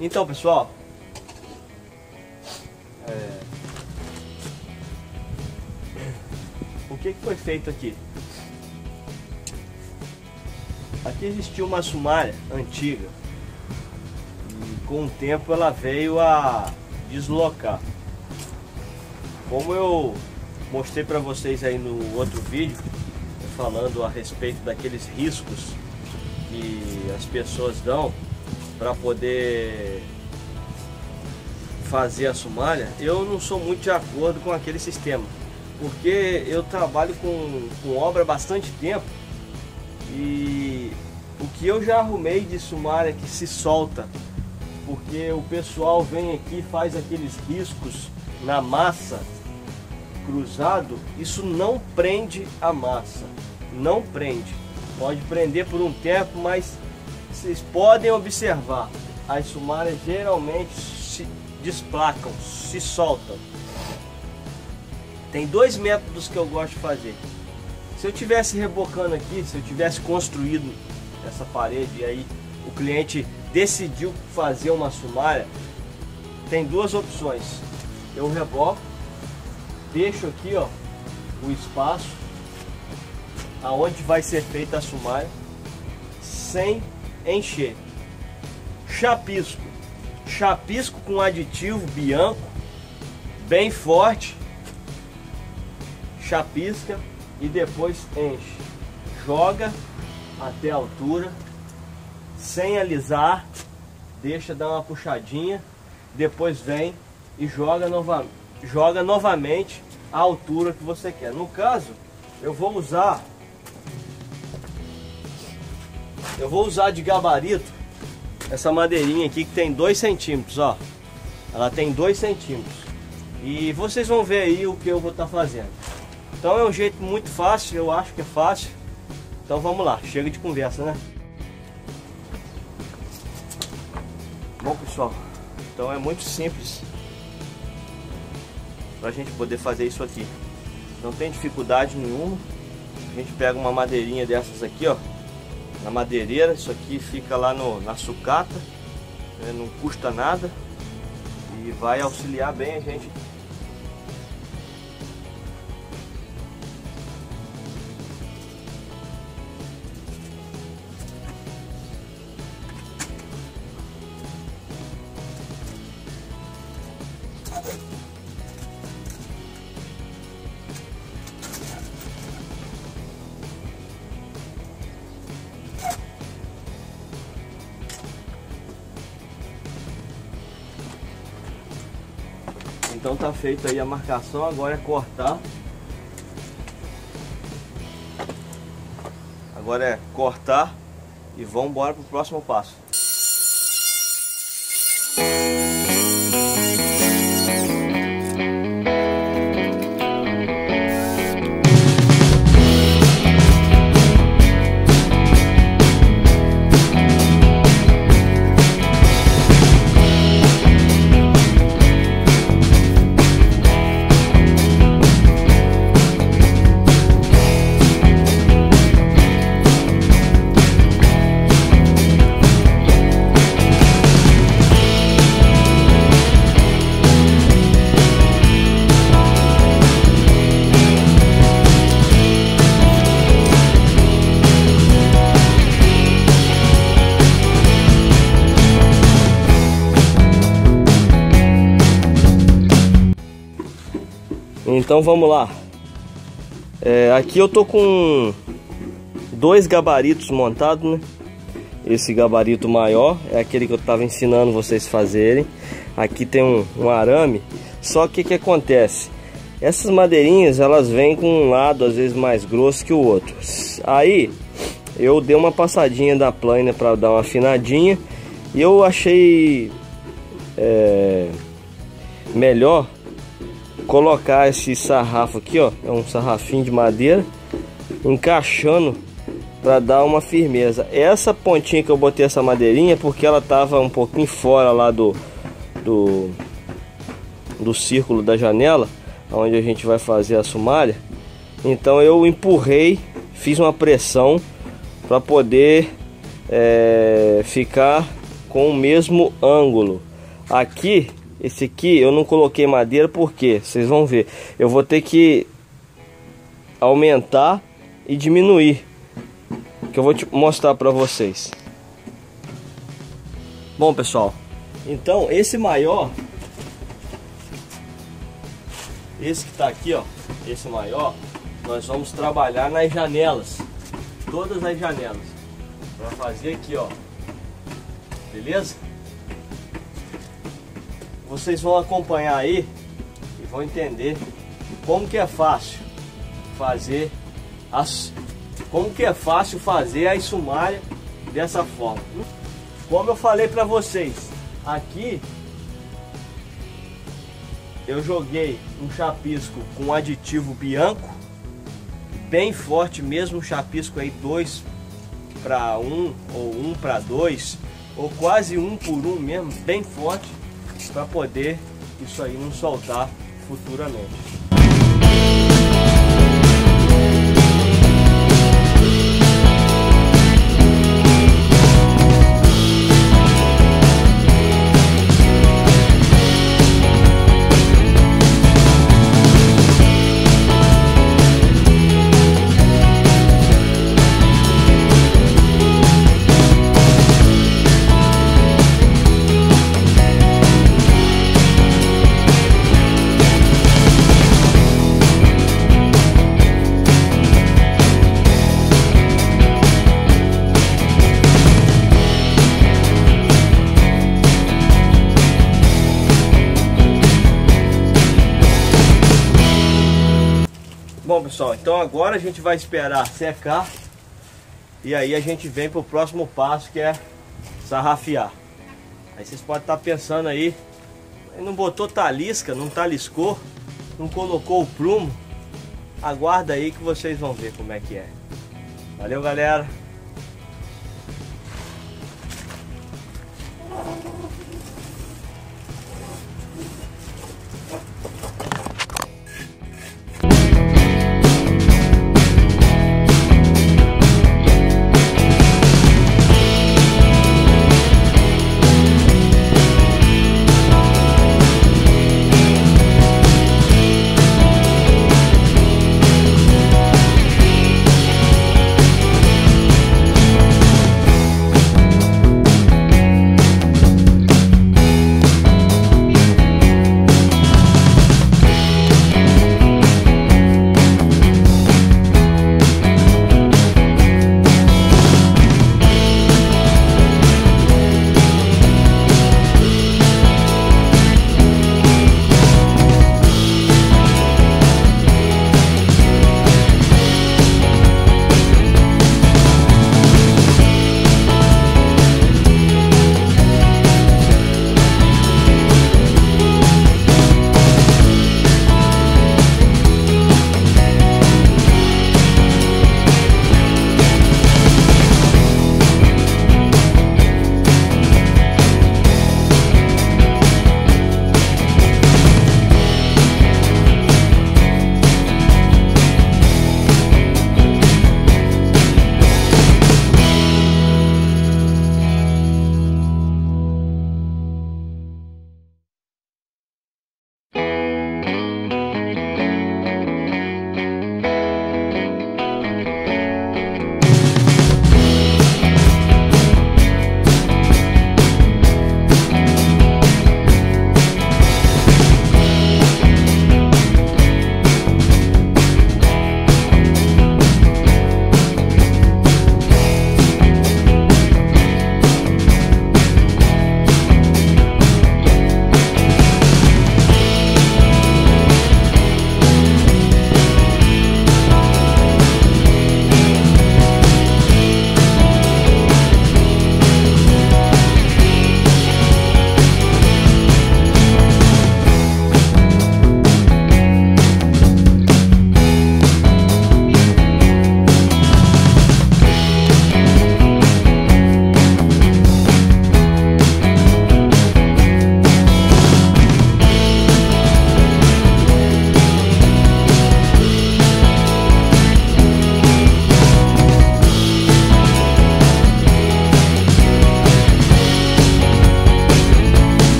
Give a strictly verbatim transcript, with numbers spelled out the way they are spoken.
Então, pessoal, é... o que, que foi feito aqui? Aqui existia uma sumalha antiga e com o tempo ela veio a deslocar. Como eu mostrei para vocês aí no outro vídeo, falando a respeito daqueles riscos que as pessoas dão para poder fazer a sumalha, eu não sou muito de acordo com aquele sistema, porque eu trabalho com, com obra há bastante tempo e o que eu já arrumei de sumalha que se solta, porque o pessoal vem aqui e faz aqueles riscos na massa cruzado, isso não prende a massa, não prende. Pode prender por um tempo, mas vocês podem observar, as sumalhas geralmente se desplacam, se soltam. Tem dois métodos que eu gosto de fazer. Se eu tivesse rebocando aqui, se eu tivesse construído essa parede e aí o cliente decidiu fazer uma sumalha, tem duas opções. Eu reboco, deixo aqui ó o espaço aonde vai ser feita a sumalha sem encher. Chapisco, chapisco com aditivo Bianco bem forte, chapisca e depois enche, joga até a altura sem alisar, deixa dar uma puxadinha, depois vem e joga novamente, joga novamente a altura que você quer. No caso, eu vou usar eu vou usar de gabarito essa madeirinha aqui que tem dois centímetros, ó. Ela tem dois centímetros e vocês vão ver aí o que eu vou estar fazendo. Então é um jeito muito fácil, eu acho que é fácil. Então vamos lá, chega de conversa, né? Bom, pessoal, então é muito simples para a gente poder fazer isso aqui. Não tem dificuldade nenhuma. A gente pega uma madeirinha dessas aqui, ó, na madeireira. Isso aqui fica lá no, na sucata, né? Não custa nada e vai auxiliar bem a gente. Então tá feito aí a marcação, agora é cortar. Agora é cortar e vamos embora pro próximo passo. Então vamos lá. É, aqui eu tô com dois gabaritos montados, né? Esse gabarito maior é aquele que eu estava ensinando vocês fazerem. Aqui tem um, um arame. Só que o que acontece? Essas madeirinhas elas vêm com um lado às vezes mais grosso que o outro. Aí eu dei uma passadinha da plana para dar uma afinadinha e eu achei é, melhor colocar esse sarrafo aqui, ó, é um sarrafinho de madeira, encaixando para dar uma firmeza. Essa pontinha que eu botei essa madeirinha porque ela tava um pouquinho fora lá do do, do círculo da janela, onde a gente vai fazer a sumalha. Então eu empurrei, fiz uma pressão para poder é, ficar com o mesmo ângulo. Aqui, esse aqui eu não coloquei madeira porque vocês vão ver, eu vou ter que aumentar e diminuir, que eu vou te mostrar para vocês. Bom, pessoal, então esse maior, esse que tá aqui, ó, esse maior, nós vamos trabalhar nas janelas, todas as janelas, para fazer aqui, ó, beleza? Vocês vão acompanhar aí e vão entender como que é fácil fazer as, como que é fácil fazer a essumária dessa forma. Como eu falei para vocês, aqui eu joguei um chapisco com aditivo Bianco, bem forte mesmo, um chapisco aí dois para um ou um para dois, ou quase um por um mesmo, bem forte, para poder isso aí não soltar futuramente. Bom, pessoal, então agora a gente vai esperar secar e aí a gente vem para o próximo passo, que é sarrafiar. Aí vocês podem estar pensando aí, não botou talisca, não taliscou, não colocou o prumo. Aguarda aí que vocês vão ver como é que é. Valeu, galera!